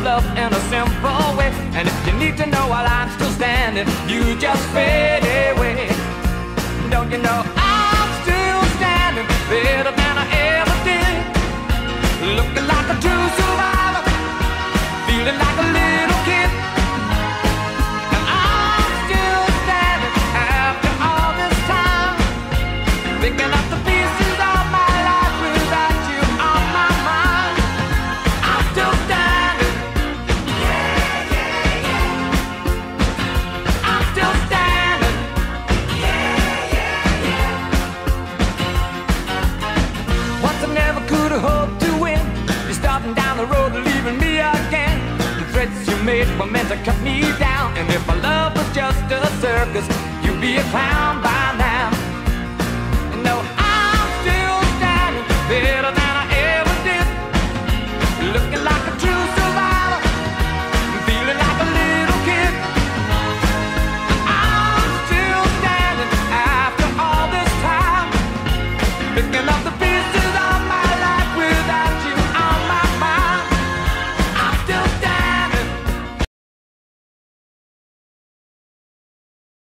love in a simple way. And if you need to know while I'm still standing, you just fade away. Don't you know I'm still standing better than I ever did, looking like a true survivor, feeling like a little kid. And I'm still standing after all this time, picking up the pieces of my life without you on my mind. I'm still standing. Yeah, yeah, yeah. I'm still standing. Yeah, yeah, yeah. Once I never could have hoped to win. You're starting down the road and leaving me again. The threats you made were meant to cut me down. And if my love was just a circus, you'd be a clown.